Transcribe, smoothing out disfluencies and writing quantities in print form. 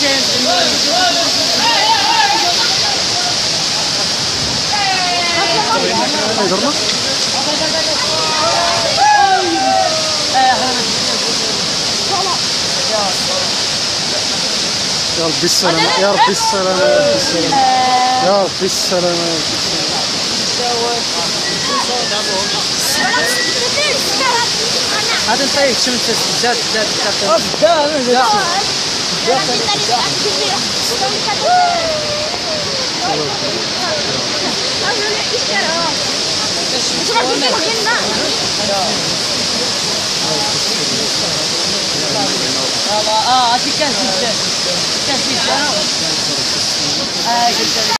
يا ربي السلامة، يا ربي السلامة، يا ربي السلامة، يا ربي السلامة. هذا نطيح شمت زاد هذه كاس